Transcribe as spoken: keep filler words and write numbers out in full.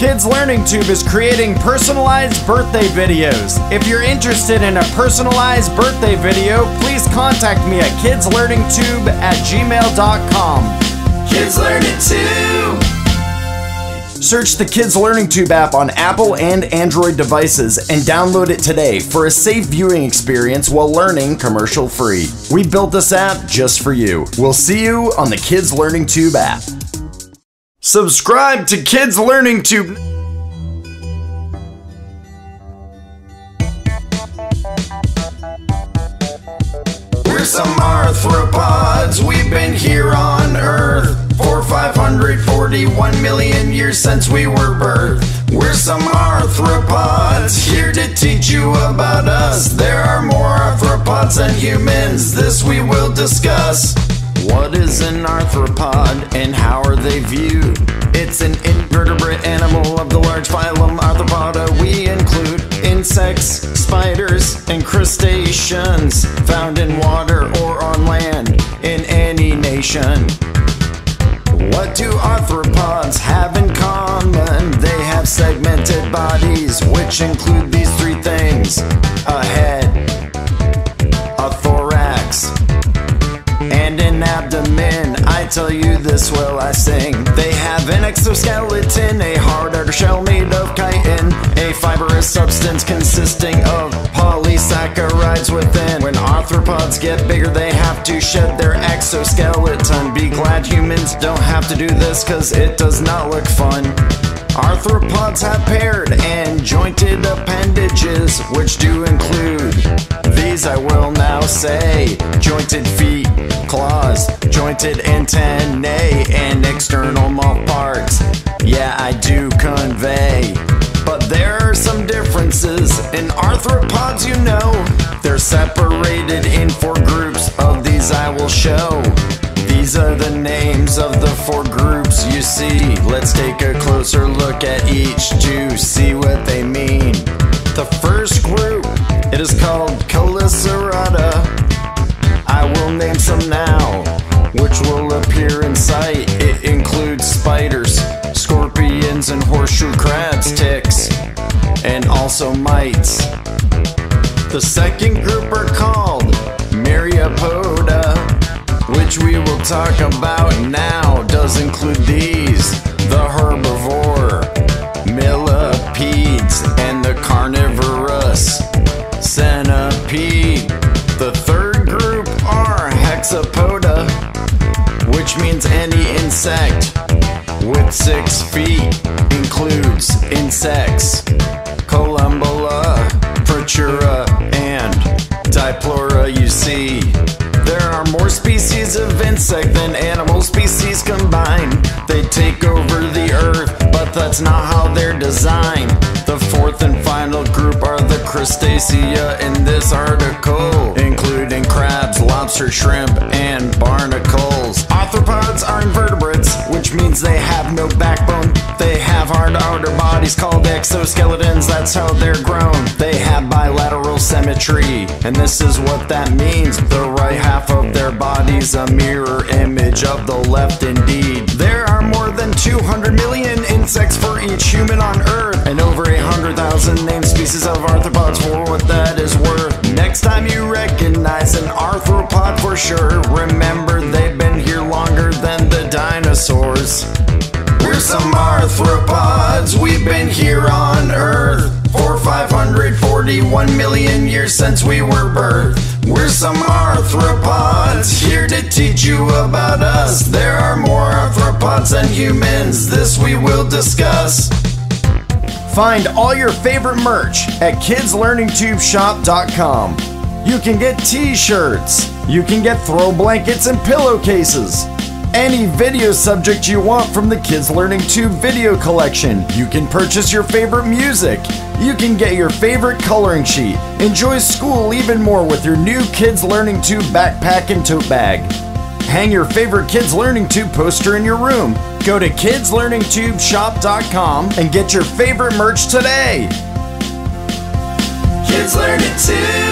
Kids Learning Tube is creating personalized birthday videos. If you're interested in a personalized birthday video, please contact me at kidslearningtube at gmail dot com. Kids Learning Tube! Search the Kids Learning Tube app on Apple and Android devices and download it today for a safe viewing experience while learning commercial free. We built this app just for you. We'll see you on the Kids Learning Tube app. Subscribe to Kids Learning Tube. We're some arthropods, we've been here on Earth for five hundred forty-one million years since we were birthed. We're some arthropods, here to teach you about us. There are more arthropods than humans, this we will discuss. What is an arthropod and how are they viewed? It's an invertebrate animal of the large phylum Arthropoda. We include insects, spiders, and crustaceans found in water or on land in any nation. What do arthropods have in common? They have segmented bodies, which include these three things: a head, a thorax, and an abdomen. I tell you this while I sing. They have an exoskeleton, a hard outer shell made of chitin, a fibrous substance consisting of polysaccharides within. When arthropods get bigger, they have to shed their exoskeleton. Be glad humans don't have to do this, cause it does not look fun. Arthropods have paired and jointed appendages, which do include these I will now say: jointed feet, claws, jointed antennae, and external mouth parts. Yeah, I do convey. But there are some differences in arthropods, you know. They're separated in four groups. Of these I will show. These are the names of the four groups you see. Let's take a closer look at each to see what they mean. The first group, it is called Chelicerata. I will name some now, which will appear in sight. It includes spiders, scorpions, and horseshoe crabs, ticks, and also mites. The second group are called Myriapoda, which we will talk about now. Does include these: the herbivore, Millipedes, and the carnivorous centipede. The third group are Hexapoda, which means any insect with six feet. Includes insects, Columbella, Protura, and Diplora, you see. There are more species of insect than animal species combined. They take over the earth, but that's not how they're designed. The fourth and final group are the Crustacea in this article, including crabs, lobster, shrimp, and barnacles. Arthropods are invertebrates, which means they have no backbone. They have hard outer bodies called exoskeletons, that's how they're grown. They have bilateral symmetry, and this is what that means. The right half of their body's a mirror image of the left indeed. There are more than two hundred million insects for each human on Earth, and over a hundred thousand named species of arthropods for what that is worth. Next time you recognize an arthropod for sure, remember they've been here longer than the dinosaurs. We're some arthropods, we've been here on Earth for five hundred forty-one million years since we were birthed. We're some arthropods, here to teach you about us. There are more arthropods than humans, this we will discuss. Find all your favorite merch at kids learning tube shop dot com. You can get t-shirts, you can get throw blankets and pillowcases, any video subject you want from the Kids Learning Tube video collection. You can purchase your favorite music. You can get your favorite coloring sheet. Enjoy school even more with your new Kids Learning Tube backpack and tote bag. Hang your favorite Kids Learning Tube poster in your room. Go to kids learning tube shop dot com and get your favorite merch today. Kids Learning Tube!